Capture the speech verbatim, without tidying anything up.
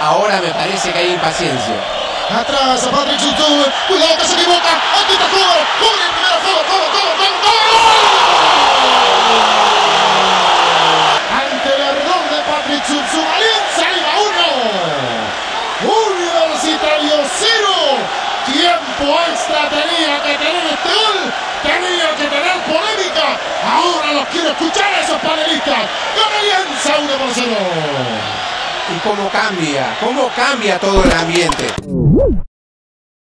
ahora me parece que hay impaciencia. Atrás a Patrick Zuzú, cuidado que se equivoca, aquí está Cubre, Cubre, primero, todo, todo, todo, todo, todo. Ante el error de Patrick Zuzú, Alianza Lima uno, Universitario cero. Tiempo extra tenía que tener este gol, tenía que tener polémica. Ahora los quiero escuchar a esos panelistas. Con Alianza uno por cero. Y cómo cambia, cómo cambia todo el ambiente.